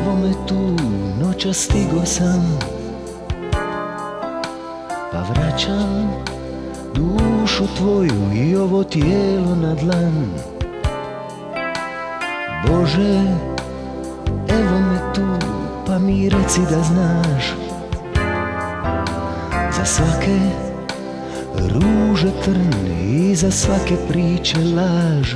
Evo me tu, noćas stigo sam, pa vraćam dušu tvoju i ovo tijelo na dlan. Bože, evo me tu, pa mi reci da znaš, za svake ruže trn i za svake priče laž.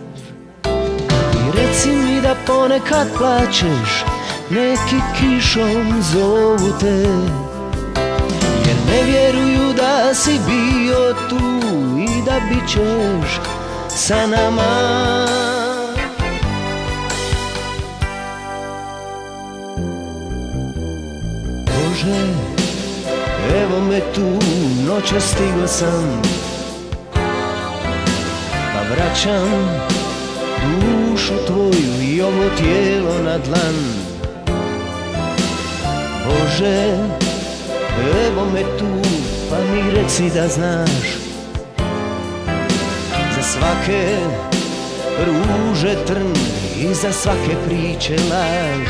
I reci mi da ponekad plačeš, neki kišom zovu te, jer ne vjeruju da si bio tu i da bit ćeš sa nama. Bože, evo me tu, noćas stigo sam, pa vraćam dušu tvoju i ovo tijelo na dlan. Bože, evo me tu, pa mi reci da znaš, za svake ruže trn i za svake priče laž.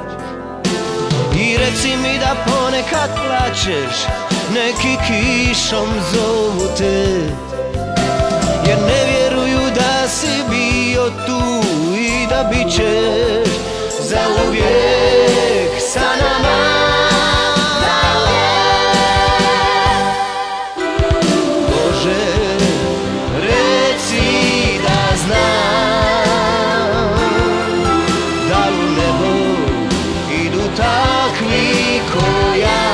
I reci mi da ponekad plačeš, neki kišom zovu te, jer ne vjeruju da si bio tu i da bit ćeš zauvijek sa nama. Bože, reci da znam, da u nebo idu takvi ko ja.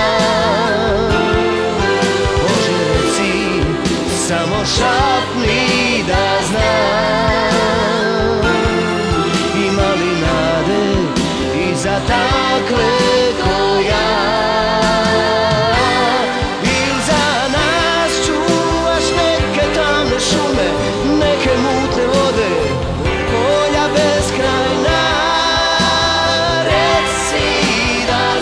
Bože, reci, samo šapni da znam, ima li nade i za takve ko ja. Il za nas čuvaš neke tamne šume, neke mutne vode, polja beskrajna. Reci da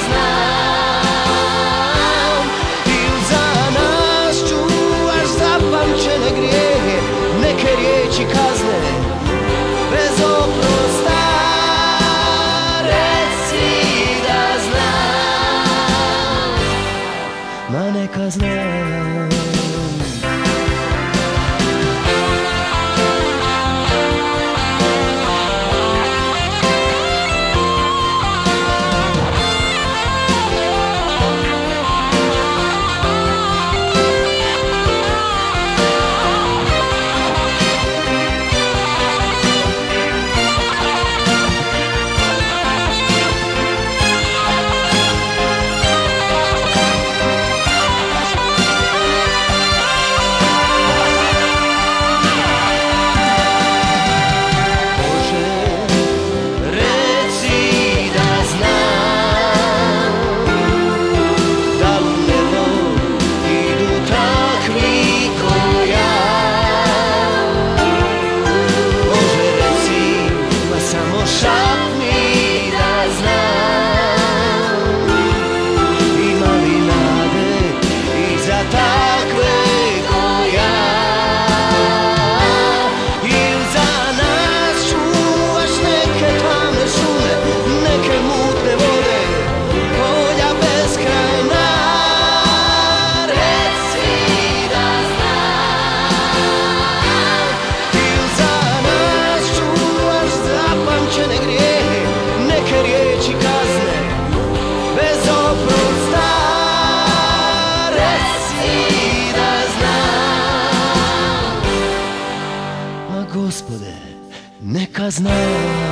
znam, il za nas čuvaš zapamćene grijehe, neke riječi kazne bez oprosta. Reci da znam, ma neka znam. Gospode, neka znam.